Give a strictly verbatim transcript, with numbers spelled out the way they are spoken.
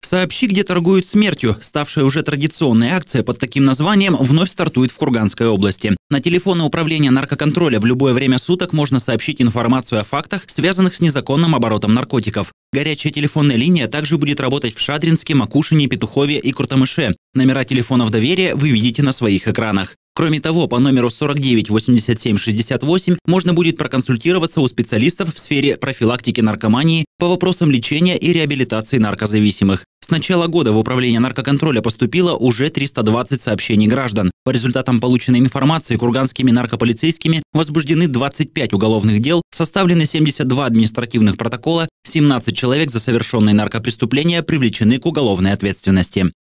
«Сообщи, где торгуют смертью», ставшая уже традиционной акция под таким названием, вновь стартует в Курганской области. На телефоны управления наркоконтроля в любое время суток можно сообщить информацию о фактах, связанных с незаконным оборотом наркотиков. Горячая телефонная линия также будет работать в Шадринске, Макушине, Петухове и Куртамыше. Номера телефонов доверия вы видите на своих экранах. Кроме того, по номеру сорок девять восемьдесят семь шестьдесят восемь можно будет проконсультироваться у специалистов в сфере профилактики наркомании по вопросам лечения и реабилитации наркозависимых. С начала года в Управление наркоконтроля поступило уже триста двадцать сообщений граждан. По результатам полученной информации курганскими наркополицейскими возбуждены двадцать пять уголовных дел, составлены семьдесят два административных протокола, семнадцать человек за совершенные наркопреступления привлечены к уголовной ответственности.